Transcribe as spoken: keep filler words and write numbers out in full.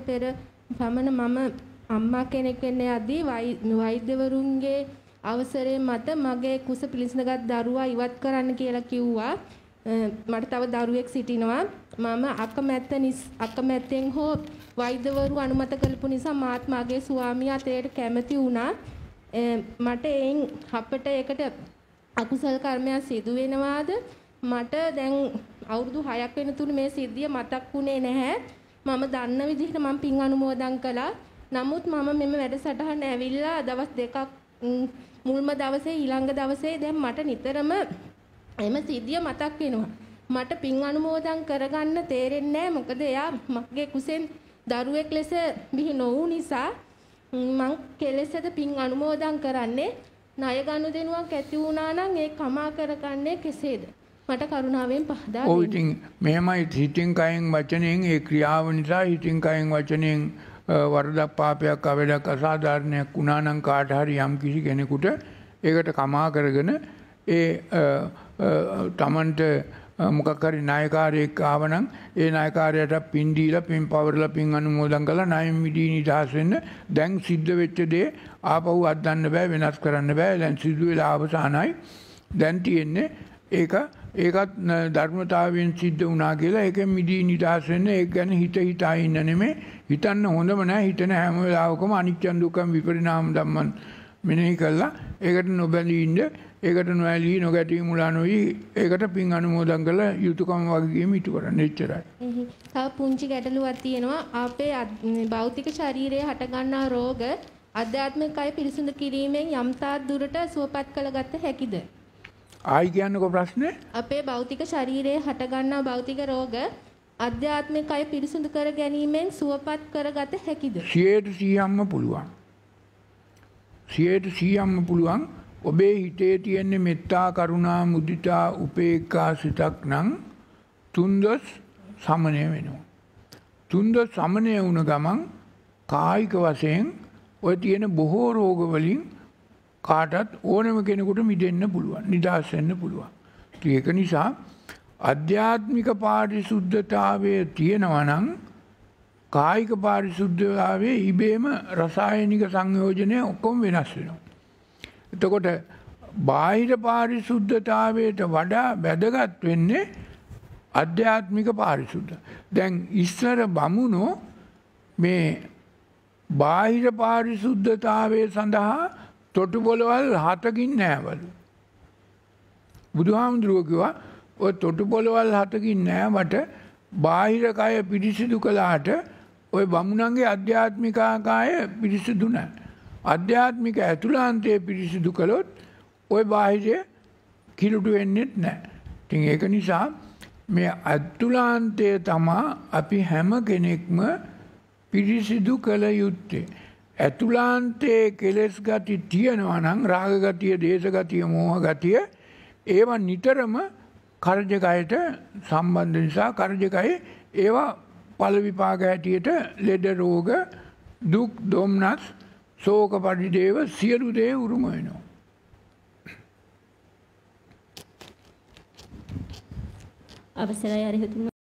පෙර පමණ මම අම්මා කෙනෙක් වෙන්න යදී වෛද්‍යවරුන්ගේ අවසරය මත මගේ කුස පිළිසඳගත් දරුවා ඉවත් කරන්න කියලා කිව්වා. මට තව දරුවෙක් සිටිනවා. මම අකමැත්ත අකමැත්තෙන් හෝ වෛද්‍යවරු අනුමත කළපු නිසා මාත් මගේ ස්වාමියා තේට කැමති වුණා. මට එයින් අපට ඒකට අකුසල කර්මයක් සිදු වෙනවාද? මට දැන් අවුරුදු හයක් වෙනතුරු මේ සිද්ධිය මතක් වුණේ නැහැ. මම දන්න විදිහට මම පින් අනුමෝදන් කළා. නමුත් මම මෙම වැඩසටහන ඇවිල්ලා දවස් දෙකක් මුල්ම දවසේ ඊළඟ දවසේ දැන් මට නිතරම එම සිද්ධිය මතක් වෙනවා. මට පින් අනුමෝදන් කරගන්න තේරෙන්නේ නැහැ. මොකද එයා මගේ කුසෙන් දරුවෙක් ලෙස බිහි නොවු නිසා මං කෙලෙසද පින් අනුමෝදන් කරන්නේ. ණය ගනුදෙනුවක් ඇති වුණා නම් ඒ කමා කරගන්නේ කෙසේද? මට කරුණාවෙන් පහදා දෙන්න. ඔව් ඉතින් මෙහෙමයි හිතින් කයෙන් වචනයෙන් ඒ ක්‍රියාව නිසා හිතින් කයෙන් වචනයෙන් වරදක් පාපයක් අවඩක් අසාධාරණයක් වුණා නම් කාට හරි යම් කිසි කෙනෙකුට ඒකට කමා කරගෙන ඒ තමන්ට මොකක් හරි නායකාරයෙක් ආවනම් ඒ නායකාරයට පින් දීලා පින් පවරලා පින් අනුමෝදන් කරලා ණයෙන් මිදී නිදහස් වෙන්න. දැන් සිද්ධ වෙච්ච දේ ආපහු අත්දන්න බෑ, වෙනස් කරන්න බෑ. දැන් සිදු වෙලා අවසానයි. දැන් තියෙන්නේ ඒක ඒකත් ධර්මතාවයෙන් සිද්ධ වුණා කියලා ඒකෙන් මිදී නිදහස් වෙන්න. ඒක ගැන හිත හිතා ඉන්න නෙමෙයි. හිතන්න හොඳම නැහැ. හිතන හැම වෙලාවකම අනිත්‍ය දුක්ඛ විපරිණාම ධම්මන් මෙනෙහි කළා. ඒකට නොබැඳී ඉන්න. ඒකට නොඇලී නොගැටී මුලා නොවි ඒකට පින් අනුමෝදන් කරලා යුතුයකම වගකීම ඉටු කරන්න. එච්චරයි. තව පුංචි ගැටලුවක් තියෙනවා. අපේ භෞතික ශරීරයේ හටගන්නා රෝග අධ්‍යාත්මික කය පිරිසිදු කිරීමෙන් යම් තාක් දුරට සුවපත් කරගත හැකිද? ආයි කියන්නකෝ ප්‍රශ්නේ. අපේ භෞතික ශරීරයේ හටගන්නා භෞතික රෝග අධ්‍යාත්මික කය පිරිසිදු කර ගැනීමෙන් සුවපත් කරගත හැකිද? සියයට සීයක්ම පුළුවන්. සියයට සීයක්ම පුළුවන්. ඔබේ හිතේ තියෙන මෙත්තා කරුණා මුදිතා උපේක්ඛා සිතක් නම් තුන්දොස් සමනය වෙනවා. තුන්දොස් සමනය වුණ ගමන් කායික වශයෙන් ඔය තියෙන බොහෝ රෝග වලින් කාටත් ඕනම කෙනෙකුට මිදෙන්න පුළුවන්, නිදහස් වෙන්න පුළුවන්. ඒක නිසා අධ්‍යාත්මික පාරිශුද්ධතාවයේ තියෙනවා නම් කායික පාරිශුද්ධතාවයේ ඉබේම රසායනික සංයෝජනය ඔක්කොම වෙනස් වෙනවා. එතකොට බාහිර පාරිශුද්ධතාවයට වඩා වැදගත් වෙන්නේ අධ්‍යාත්මික පාරිශුද්ධ. දැන් ඉස්සර බමුණෝ මේ බාහිර පාරිශුද්ධතාවයේ සඳහා තොටුපොළවල් හතකින් නෑවලු. බුදුහාමුදුරුවෝ කිව්වා ඔය තොටුපොළවල් හතකින් නෑවට බාහිර කය පිරිසිදු කළාට ඔය බමුණන්ගේ අධ්‍යාත්මික කාය පිරිසිදු නැහැ. අධ්‍යාත්මික ඇතුළාන්තයේ පිරිසිදු කළොත් ওই බාහිරය කිලුට වෙන්නේ නැහැ. ඉතින් ඒක නිසා මේ ඇතුළාන්තයේ තමා අපි හැම කෙනෙක්ම පිරිසිදු කළ යුත්තේ. ඇතුළාන්තයේ කෙලෙස් ගති තියෙනවා නම් රාග ගතිය, දේශ ගතිය, මෝහ ගතිය ඒවා නිතරම කරජකයට සම්බන්ධ නිසා කරජකයේ ඒවා ඵල විපාක හැටියට ලෙඩ රෝග දුක් දොම්නස් ශෝක පරිදේව සියලු දේ උරුම වෙනවා. අවසරයි අරිහතුන්